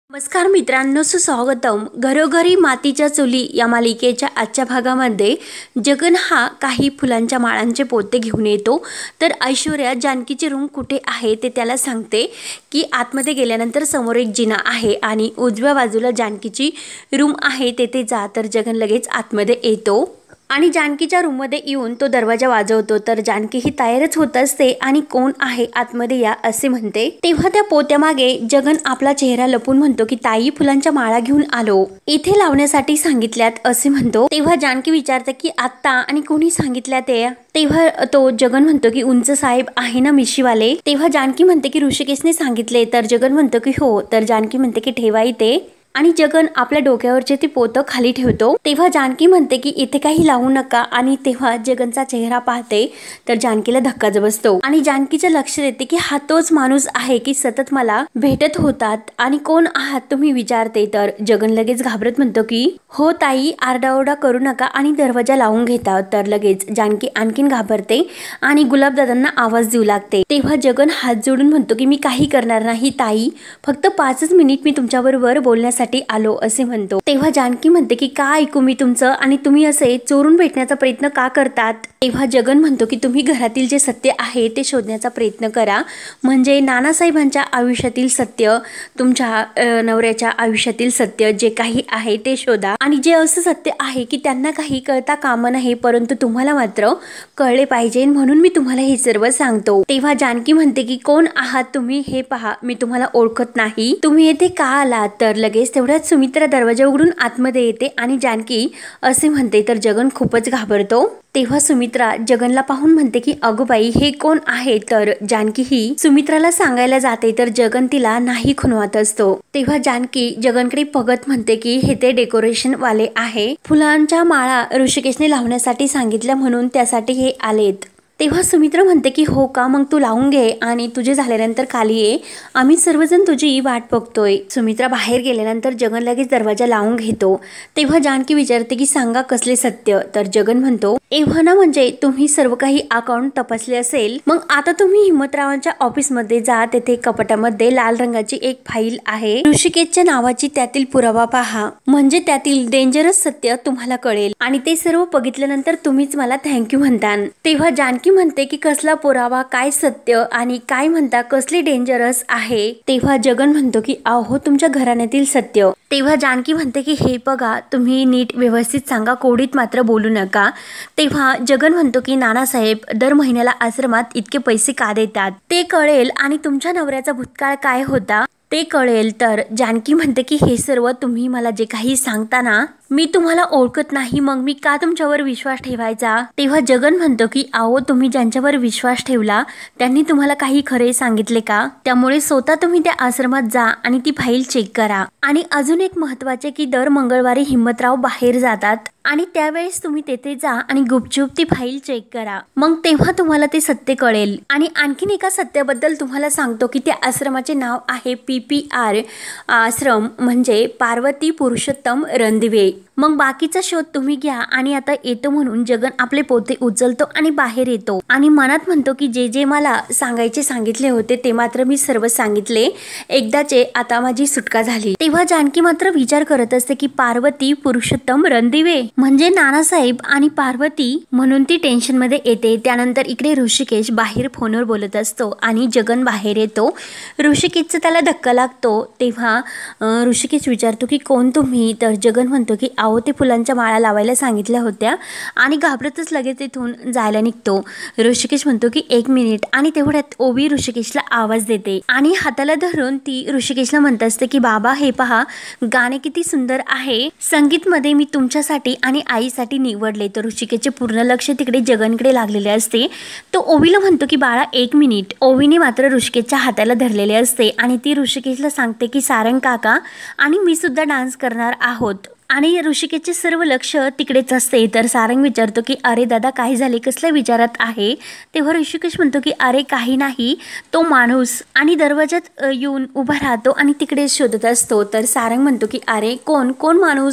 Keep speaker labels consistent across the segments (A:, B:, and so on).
A: नमस्कार मित्रांनो, सुस्वागतम. घरोघरी मातीच्या चुली या मालिकेच्या आजच्या भागामध्ये जगन हा काही फुलांच्या माळांचे पोते घेऊन येतो. तर ऐश्वर्या जानकीची रूम कुठे आहे ते त्याला सांगते की आतमध्ये गेल्यानंतर समोर एक जिना आहे आणि उजव्या बाजूला जानकीची रूम आहे, तेथे जा. तर जगन लगेच आतमध्ये येतो आणि जानकीच्या रूममध्ये येऊन तो दरवाजा वाजवतो. तर जानकी ही तयारच होत असते आणि कोण आहे आतमध्ये या असे म्हणते. तेव्हा त्या पोत्यामागे जगन आपला चेहरा लपून म्हणतो की ताई, फुलांच्या माळा घेऊन आलो, इथे लावण्यासाठी सांगितल्यात असे म्हणतो. तेव्हा जानकी विचारते की आत्ता आणि कोणी सांगितल्या ते. तेव्हा तो जगन म्हणतो की उंच साहेब आहे ना मिशीवाले. तेव्हा जानकी म्हणते की ऋषिकेशने सांगितले. तर जगन म्हणतो की हो. तर जानकी म्हणते की ठेवा इथे आणि जगन आपल्या डोक्यावरचे ते पोतं खाली ठेवतो. तेव्हा जानकी म्हणते की इथे काही लावू नका आणि तेव्हा जगनचा चेहरा पाहते तर जानकीला धक्काच बसतो आणि जानकीचं लक्ष देते की हा तोच माणूस आहे की सतत मला भेटत होतात आणि कोण आहात तुम्ही विचारते. तर जगन लगेच घाबरत म्हणतो की हो ताई, आरडाओरडा करू नका आणि दरवाजा लावून घेता. तर लगेच जानकी आणखीन घाबरते आणि गुलाबदादांना आवाज देऊ लागते. तेव्हा जगन हात जोडून म्हणतो की मी काही करणार नाही ताई, फक्त 5 मिनिट मी तुमच्याबरोबर बोलण्यासाठी आलो असे म्हणतो. तेव्हा जानकी म्हणते की का ऐकू मी तुमचं आणि तुम्ही असे चोरून भेटण्याचा प्रयत्न का करतात. तेव्हा जगन म्हणतो की तुम्ही घरातील जे सत्य आहे ते शोधण्याचा प्रयत्न करा, म्हणजे नानासाहेबांच्या आयुष्यातील सत्य, तुमच्या नवऱ्याच्या आयुष्यातील सत्य जे काही आहे ते शोधा आणि जे असं सत्य आहे की त्यांना काही कळता कामा नये परंतु तुम्हाला मात्र कळले पाहिजे, म्हणून मी तुम्हाला हे सर्व सांगतो. तेव्हा जानकी म्हणते की कोण आहात तुम्ही हे पहा, मी तुम्हाला ओळखत नाही, तुम्ही येथे का आलात. तर लगेच तेवढ्यात सुमित्रा दरवाजा उघडून आतमध्ये येते आणि जानकी असे म्हणते. तर जगन खूपच घाबरतो. तेव्हा सुमित्रा जगनला पाहून म्हणते की अगो बाई, हे कोण आहे. तर जानकी ही सुमित्राला सांगायला जाते तर जगन तिला नाही खुणवत असतो. तेव्हा जानकी जगनकडे बघत म्हणते की हे ते डेकोरेशन वाले आहे, फुलांच्या माळा ऋषिकेशने लावण्यासाठी सांगितल्या म्हणून त्यासाठी हे आलेत. तेव्हा सुमित्रा म्हणते की हो का, मग तू लावून घे आणि तुझे झाल्यानंतर खाली ये, आम्ही सर्वजण तुझी वाट बघतोय. सुमित्रा बाहेर गेल्यानंतर जगन लगेच दरवाजा लावून घेतो. तेव्हा जानकी विचारते की सांगा कसले सत्य. तर जगन म्हणतो एव्हा ना, म्हणजे तुम्ही सर्व काही अकाउंट तपासले असेल, मग आता तुम्ही हिम्मतरावांच्या ऑफिसमध्ये जा, तेथे कपाटामध्ये लाल रंगाची एक फाईल आहे ऋषिकेशच्या नावाची, त्यातील पुरावा पहा, म्हणजे त्यातील डेंजरस सत्य तुम्हाला कळेल आणि ते सर्व बघितल्यानंतर तुम्हीच मला थँक्यू म्हणतान. तेव्हा जानकी म्हणते की कसला पुरावा, काय सत्य आणि काय म्हणता कसले डेंजरस आहे. तेव्हा जगन म्हणतो की अहो तुमच्या घराण्यातील सत्य. तेव्हा जानकी म्हणते की हे बघा, तुम्ही नीट व्यवस्थित सांगा, कोडीत मात्र बोलू नका. तेव्हा जगन म्हणतो की नानासाहेब दर महिन्याला आश्रमात इतके पैसे का देतात ते कळेल आणि तुमच्या नवऱ्याचा भूतकाळ काय होता ते कळेल. तर जानकी म्हणते की हे सर्व तुम्ही मला जे काही सांगता ना, मी तुम्हाला ओळखत नाही, मग मी का तुमच्यावर विश्वास ठेवायचा. तेव्हा जगन म्हणतो की अहो तुम्ही ज्यांच्यावर विश्वास ठेवला त्यांनी तुम्हाला काही खरे सांगितले का, त्यामुळे स्वतः तुम्ही त्या आश्रमात जा आणि ती फाईल चेक करा. आणि अजून एक महत्वाचे की दर मंगळवारी हिम्मतराव बाहेर जातात आणि त्यावेळेस तुम्ही तेथे जा आणि गुपचूप ती फाईल चेक करा, मग तेव्हा तुम्हाला ते सत्य कळेल. आणि आणखीन एका सत्याबद्दल तुम्हाला सांगतो की त्या आश्रमाचे नाव आहे PPR आश्रम, म्हणजे पार्वती पुरुषोत्तम रणदिवे. मग बाकीचा शोध तुम्ही घ्या. आणि आता येतो म्हणून जगन आपले पोते उचलतो आणि बाहेर येतो आणि मनात म्हणतो की जे जे मला सांगितले होते ते मात्र मी सर्व सांगितले एकदाचे, आता माझी सुटका झाली. तेव्हा जानकी मात्र विचार करत असते की पार्वती पुरुषोत्तम रणदिवे म्हणजे नानासाहेब आणि पार्वती, म्हणून ती टेन्शन मध्ये येते. त्यानंतर इकडे ऋषिकेश बाहेर फोनवर बोलत असतो आणि जगन बाहेर येतो. ऋषिकेशचा त्याला धक्का लागतो. तेव्हा ऋषिकेश विचारतो की कोण तुम्ही. तर जगन म्हणतो की अहो ते फुलांच्या माळा लावायला सांगितल्या होत्या आणि घाबरतच लगेच तिथून जायला निघतो. ऋषिकेश म्हणतो की 1 मिनिट आणि तेवढ्यात ओवी ऋषिकेशला आवाज देते आणि हाताला धरून ती ऋषिकेशला म्हणत असते की बाबा हे पहा, गाणे किती सुंदर आहे, संगीत मध्ये मी तुमच्यासाठी आणि आईसाठी निवडले. तर ऋषिकेशचे पूर्ण लक्ष तिकडे जगनकडे लागलेले असते. तो ओवीला म्हणतो की बाळा 1 मिनिट. ओवीने मात्र ऋषिकेशच्या हाताला धरलेले असते आणि ती ऋषिकेशला सांगते की सारंग काका आणि मी सुद्धा डान्स करणार आहोत आणि ऋषिकेशचे सर्व लक्ष तिकडेच असते. तर सारंग विचारतो की अरे दादा काय झाले, कसल्या विचारात आहे. तेव्हा ऋषिकेश म्हणतो की अरे काही नाही, तो माणूस आणि दरवाजात येऊन उभा राहतो आणि तिकडे शोधत असतो. तर सारंग म्हणतो की अरे कोण माणूस.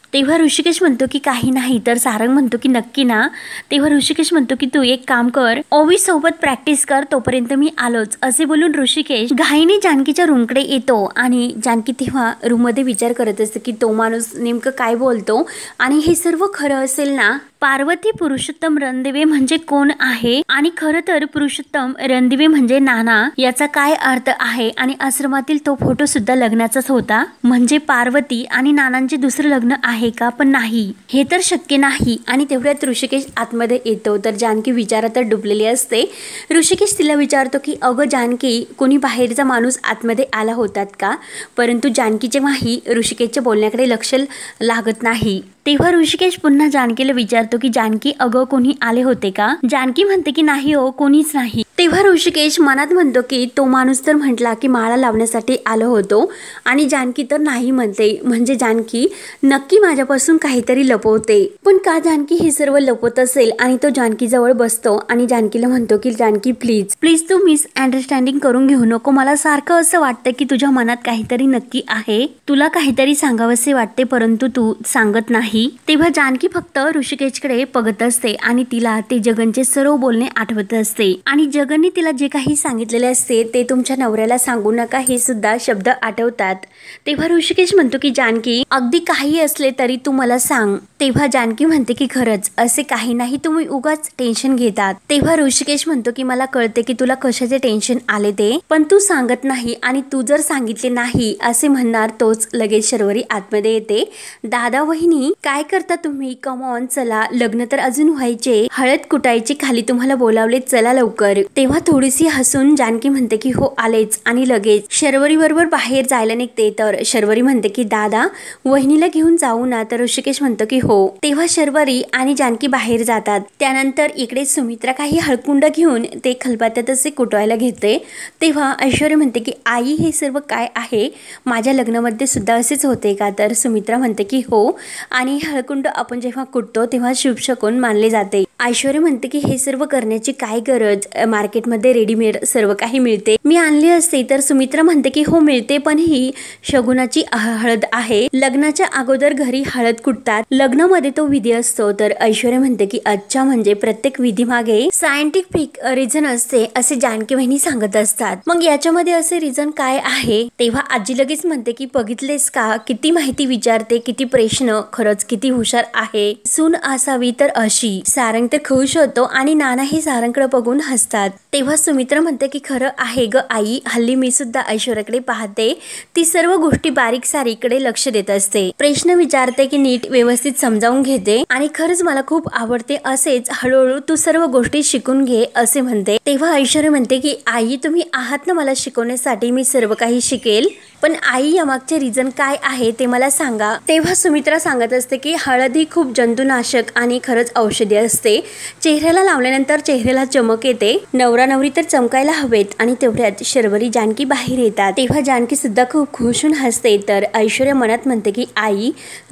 A: तेव्हा ऋषिकेश म्हणतो की काही नाही. तर सारंग म्हणतो की नक्की ना. तेव्हा ऋषिकेश म्हणतो की तू एक काम कर, ओवी सोबत प्रॅक्टिस कर, तोपर्यंत मी आलोच. असे बोलून ऋषिकेश घाईने जानकीच्या रूमकडे येतो आणि जानकी तेव्हा रूम मध्ये विचार करत असते की तो माणूस नेमकं काय बोलतो आणि हे सर्व खरं असेल ना. पार्वती पुरुषोत्तम रणदिवे म्हणजे कोण आहे आणि खरं तर पुरुषोत्तम रणदिवे म्हणजे नाना, याचा काय अर्थ आहे आणि आश्रमातील तो फोटो सुद्धा लग्नाचाच होता. म्हणजे पार्वती आणि नानांचे दुसरं लग्न आहे का? पण नाही, हे तर शक्य नाही. आणि तेवढ्यात ऋषिकेश आतमध्ये येतो. तर जानकी विचारात डुबलेली असते. ऋषिकेश तिला विचारतो की अगं जानकी, कोणी बाहेरचा माणूस आतमध्ये आला होतात का? परंतु जानकीचे माही ऋषिकेशच्या बोलण्याकडे लक्ष लागत नाही. तेव्हा ऋषिकेश पुन्हा जानकीला विचारतो की जानकी अगं कोणी आले होते का? जानकी म्हणते की नाही हो, कोणीच नाही. तेव्हा ऋषिकेश मनात म्हणतो की तो माणूस तर म्हटला की माळा लावण्यासाठी आलो होतो आणि जानकी तर नाही म्हणते. म्हणजे जानकी नक्की माझ्यापासून काहीतरी लपवते. पण का जानकी हे सर्व लपवत असेल? आणि तो जानकी जवळ बसतो आणि जानकीला म्हणतो की जानकी प्लीज प्लीज तू मिसअंडरस्टँडिंग करून घेऊ नको. मला सारखं असं वाटतं की तुझ्या मनात काहीतरी नक्की आहे, तुला काहीतरी सांगावसे वाटते परंतु तू सांगत नाही. तेव्हा जानकी फक्त ऋषिकेशकडे बघत असते आणि तिला ते जगनचे सर्व बोलणे आठवत असते आणि जगनने तिला जे काही सांगितलेले असते ते तुमच्या नवऱ्याला सांगू नका हे सुद्धा शब्द आठवतात. तेव्हा ऋषिकेश म्हणतो की जानकी अगदी काही असले तरी तू मला सांग. तेव्हा जानकी म्हणते की खरंच असे काही नाही, तुम्ही उगाच टेन्शन घेतात. तेव्हा ऋषिकेश म्हणतो की मला कळते की तुला कशाचे टेन्शन आले ते, पण तू सांगत नाही आणि तू जर सांगितले नाही असे म्हणणार तोच लगेच शर्वरी आतमध्ये येते. दादा वहिनी काय करता तुम्ही? कम ऑन, चला, लग्न तर अजून व्हायचे, हळद कुटायची, खाली तुम्हाला बोलावले, चला लवकर. तेव्हा थोडीशी हसून जानकी म्हणते की हो आलेच आणि लगेच शर्वरी बरोबर बाहेर जायला निघते. तर शर्वरी म्हणते की दादा वहिनीला घेऊन जाऊ ना? तर ऋषिकेश म्हणतो की हो. तेव्हा शर्वरी आणि जानकी बाहेर जातात. त्यानंतर इकडे सुमित्रा काही हळकुंड घेऊन ते खलबत्त्यातच कुटवायला घेते. तेव्हा ऐश्वर्या म्हणते की आई हे सर्व काय आहे? माझ्या लग्नामध्ये सुद्धा असेच होते का? तर सुमित्रा म्हणते की हो, आणि हळकुंड आपण जेव्हा कुटतो तेव्हा शुभशकुन मानले जाते. ऐश्वर्या म्हणते की हे सर्व करण्याची काय गरज? मार्केटमध्ये रेडीमेड सर्व काही मिळते, मी आणली असते. तर सुमित्रा म्हणते की हो मिळते, पण ही शगुनाची हळद आहे, लग्नाच्या अगोदर घरी हळद कुटतात, लग्नामध्ये तो विधी असतो. तर ऐश्वर्या म्हणते की अच्छा, म्हणजे प्रत्येक विधी मागे सायंटिफिक रिझन असते असे जानकी वहिनी सांगत असतात. मग याच्यामध्ये असे रिझन काय आहे? तेव्हा आजी लगेच म्हणते की बघितलेस का किती माहिती विचारते, किती प्रश्न, खरंच किती हुशार आहे, सून असावी तर अशी. सारंग तर खुश होतो आणि नाना ही सारंगकडे बघून हसतात. तेव्हा सुमित्रा म्हणते की खरं आहे ग आई, हल्ली मी सुद्धा ऐश्वर्याकडे पाहते, ती सर्व गोष्टी बारीक सारीकडे लक्ष देत असते, प्रश्न विचारते की नीट व्यवस्थित समजावून घेते आणि खरंच मला खूप आवडते, असेच हळूहळू तू सर्व गोष्टी शिकून घे असे म्हणते. तेव्हा ऐश्वर्या म्हणते की आई तुम्ही आहात ना मला शिकवण्यासाठी, मी सर्व काही शिकेल, पण आई यामागचे रिझन काय आहे ते मला सांगा. तेव्हा सुमित्रा सांगत असते की हळद ही खूप जंतुनाशक आणि खरंच औषधी असते, चेहऱ्याला लावल्यानंतर चेहऱ्याला चमक येते, नवरा नवरी तर चमकायला हवेत. आणि तेवढ्यात शर्वरी जानकी बाहेर येतात. तेव्हा जानकी सुद्धा खूप खुश होऊन हसते. तर ऐश्वर्या मनात म्हणते की आई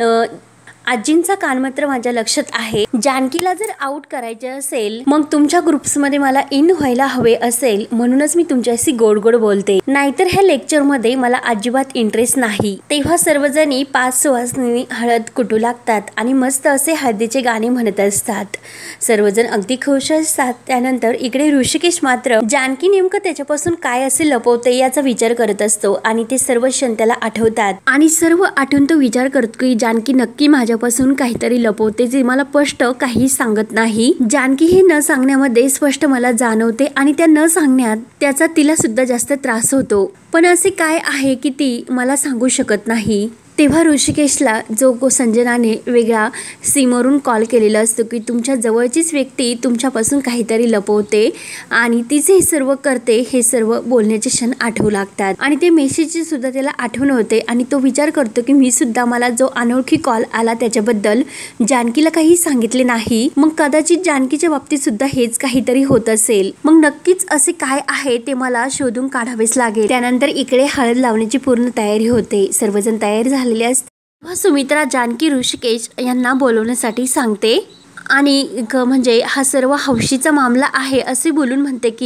A: आजींचा कान मात्र माझ्या लक्षात आहे, जानकीला जर आउट करायचे असेल मग तुमच्या ग्रुप्समध्ये मला इन व्हायला हवे असेल, म्हणूनच मी तुमच्याशी गोड गोड बोलते, नाहीतर ह्या लेक्चरमध्ये मला अजिबात इंटरेस्ट नाही. तेव्हा सर्वजणी 5 सुवासिनी हळद कुटू लागतात आणि मस्त असे हळदीचे गाणे म्हणत असतात. सर्वजण अगदी खुश असतात. त्यानंतर इकडे ऋषिकेश मात्र जानकी नेमकं त्याच्यापासून काय असे लपवते याचा विचार करत असतो आणि ते सर्व क्षण त्याला आठवतात आणि सर्व आठवून तो विचार करतो की जानकी नक्की माझ्यापासून काहीतरी लपवते, जे मला स्पष्ट काही सांगत नाही. जानकी हे न सांगण्यामध्ये स्पष्ट मला जाणवते आणि त्या न सांगण्यात त्याचा तिला सुद्धा जास्त त्रास होतो. पण असे काय आहे की ती मला सांगू शकत नाही. तेव्हा ऋषिकेशला जो संजनाने वेगळा सीमवरून कॉल केलेला असतो की तुमच्या जवळचीच व्यक्ती तुमच्यापासून काहीतरी लपवते आणि तिचे हे सर्व करते, हे सर्व बोलण्याचे क्षण आठवू लागतात आणि ते मेसेजची सुद्धा त्याला आठवण होते आणि तो विचार करतो की मी सुद्धा मला जो अनोळखी कॉल आला त्याच्याबद्दल जानकीला काही सांगितले नाही, मग कदाचित जानकीच्या बाबतीत सुद्धा हेच काहीतरी होत असेल, मग नक्कीच असे काय आहे ते मला शोधून काढावेच लागेल. त्यानंतर इकडे हळद लावण्याची पूर्ण तयारी होते. सर्वजण तयार झालेले असतात. सुमित्रा जानकी ऋषिकेश यांना बोलवण्यासाठी सांगते आणि म्हणजे हा सर्व हौशीचा मामला आहे असे बोलून म्हणते की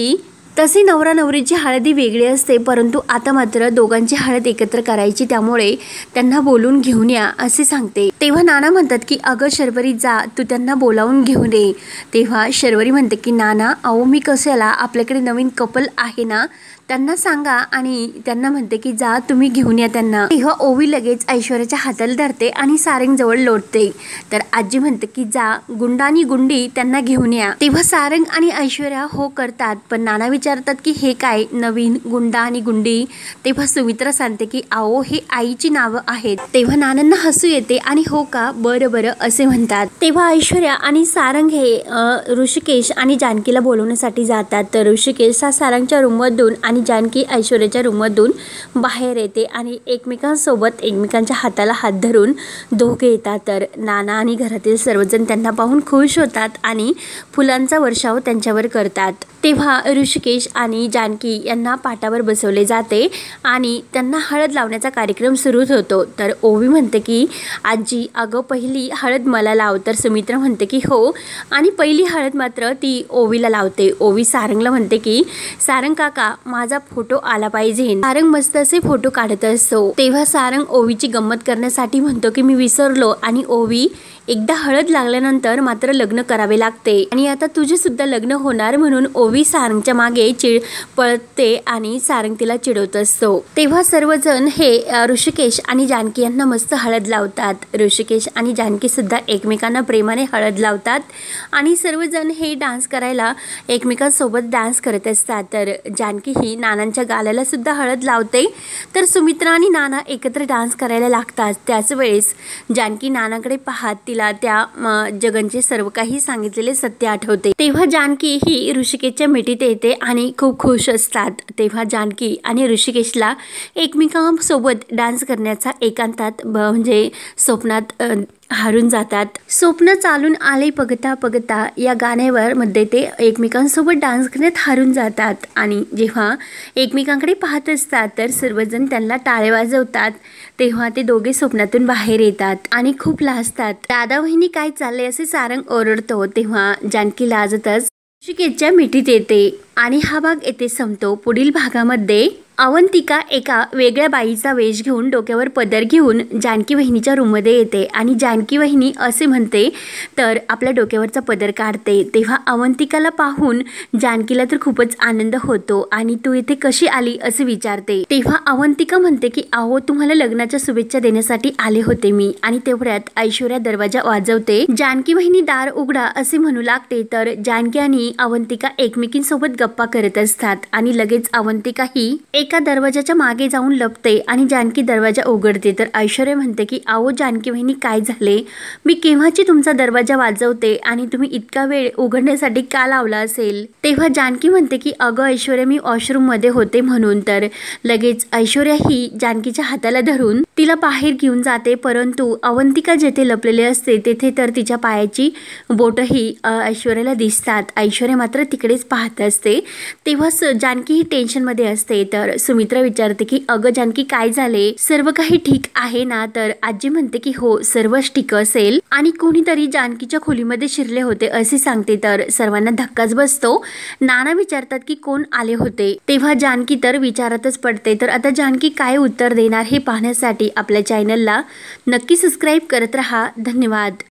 A: तसे नवरा नवरीची हळदी वेगळी असते, परंतु आता मात्र दोघांची हळद एकत्र करायची, त्यामुळे त्यांना बोलून घेऊन या असे सांगते। तेव्हा नाना म्हणतात की अगं शर्वरी जा, तू त्यांना बोलावून घेऊन ये। तेव्हा शर्वरी म्हणते की नाना अहो मी कशाला, आपल्याकडे नवीन कपल आहे ना, त्यांना सांगा आणि त्यांना म्हणते की जा तुम्ही घेऊन या त्यांना। तेव्हा ओवी लगेच ऐश्वर्याच्या हाताला धरते आणि सारंग जवळ लोटते। तर आजी म्हणते की जा गुंडा आणि गुंडी त्यांना घेऊन या। तेव्हा सारंग आणि ऐश्वर्या हो करतात, पण नाना विचारतात की हे काय नवीन गुंडा आणि गुंडी। तेव्हा सुमित्रा सांगते की आओ हे आईची नावं आहेत। तेव्हा नानांना हसू येते आणि हो का बरं बरं असे म्हणतात। तेव्हा ऐश्वर्या आणि सारंग हे ऋषिकेश आणि जानकीला बोलवण्यासाठी जातात। तर ऋषिकेश हा सारंगच्या रूममधून आणि जानकी ऐश्वर्याच्या रूममधून बाहेर येते आणि एकमेकांसोबत एकमेकांच्या हाताला हात धरून दोघे येतात। तर नाना आणि घरातील सर्वजण त्यांना पाहून खुश होतात आणि फुलांचा वर्षाव त्यांच्यावर करतात। तेव्हा ऋषिकेश आणि जानकी यांना पाटावर बसवले जाते आणि त्यांना हळद लावण्याचा कार्यक्रम सुरू होतो। तर ओवी म्हणते की आजी अगं पहिली हळद मला लाव। तर सुमित्रा म्हणते की हो, आणि पहिली हळद मात्र ती ओवीला लावते। ओवी सारंगला म्हणते की सारंग काका माझा फोटो आला पाहिजे। सारंग मस्त असे फोटो काढत असतो। तेव्हा सारंग ओवीची गंमत करण्यासाठी म्हणतो की मी विसरलो, आणि ओवी एकदा हळद लागल्यानंतर मात्र लग्न करावे लागते आणि आता तुझे सुद्धा लग्न होणार, म्हणून ओवी सारंगच्या मागे पळते आणि सारंग तिला चिडवत असतो। तेव्हा सर्वजण हे ऋषिकेश आणि जानकी यांना मस्त हळद लावतात। ऋषिकेश आणि जानकी सुद्धा एकमेकांना प्रेमाने हळद लावतात आणि सर्वजण हे डान्स करायला एकमेकांसोबत डान्स करत असतात। तर जानकी ही नानांच्या गालाला सुद्धा हळद लावते। तर सुमित्रा आणि नाना एकत्र डान्स करायला लागतात। त्याच वेळेस जानकी नानाकडे पाहत तिला त्या जगनचे सर्व काही सांगितलेले सत्य आठवते। तेव्हा जानकी ही ऋषिकेशच्या मिठीत येते आणि खूप खुश असतात। तेव्हा जानकी आणि ऋषिकेशला एकमेकांसोबत डान्स करण्याचा एकांतात म्हणजे स्वप्नात हारून जातात। स्वप्न चालून आले बघता बघता या गाण्यावर मध्ये ते एकमेकांसोबत डान्स करण्यात हारून जातात आणि जेव्हा एकमेकांकडे पाहत असतात तर सर्वजण त्यांना टाळे वाजवतात। तेव्हा ते दोघे स्वप्नातून बाहेर येतात आणि खूप लाजतात। दादा वहिनी काय चालले असे सारंग ओरडतो। तेव्हा जानकी लाजतच ऋषिकेशच्या मिठीत येते आणि हा भाग येथे संपतो। पुढील भागामध्ये अवंतिका एका वेगळ्या बाईचा वेश घेऊन डोक्यावर पदर घेऊन जानकी वहिनीच्या रूममध्ये येते आणि जानकी वहिनी असे म्हणते तर आपल्या डोक्यावरचा पदर काढते। तेव्हा अवंतिकाला पाहून जानकीला तर खूपच आनंद होतो आणि तू इथे कशी आली असे विचारते। तेव्हा अवंतिका म्हणते की अहो तुम्हाला लग्नाच्या शुभेच्छा देण्यासाठी आले होते मी, आणि तेवढ्यात ऐश्वर्या दरवाजा वाजवते। जानकी वहिनी दार उघडा असे म्हणू लागते। तर जानकी आणि अवंतिका एकमेकींसोबत गप्पा करत असतात आणि लगेच अवंतिका ही एका दरवाजाच्या मागे जाऊन लपते आणि जानकी दरवाजा उघडते। तर ऐश्वर्या म्हणते की आओ जानकी वहिनी काय झाले, मी केव्हाची तुमचा दरवाजा वाजवते आणि तुम्ही इतका वेळ उघडण्यासाठी का लावला असेल। तेव्हा जानकी म्हणते की अगं ऐश्वर्या मी वॉशरूम मध्ये होते म्हणून। तर लगेच ऐश्वर्या ही जानकीच्या हाताला धरून तिला बाहेर घेऊन जाते, परंतु अवंतिका जेथे लपलेले असते तेथे तर तिच्या पायाची बोटही ऐश्वर्याला दिसतात। ऐश्वर्या मात्र तिकडेच पाहत असते। तेव्हा जानकी ही टेन्शन मध्ये असते। तर सुमित्रा विचारते की अगं जानकी काय झाले, सर्व काही ठीक आहे ना। तर आजी म्हणते की हो सर्वच ठीक असेल आणि कोणीतरी जानकीच्या खोलीमध्ये शिरले होते असे सांगते। तर सर्वांना धक्काच बसतो। नाना विचारतात की कोण आले होते। तेव्हा जानकी तर विचारातच पडते। तर आता जानकी काय उत्तर देणार हे पाहण्यासाठी आपल्या चॅनलला नक्की सबस्क्राईब करत रहा। धन्यवाद।